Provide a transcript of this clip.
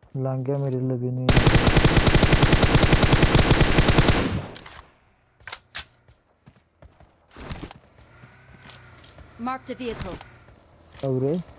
लंघ गया मेरे लिए भी नहीं यार। Marked a vehicle. अब रे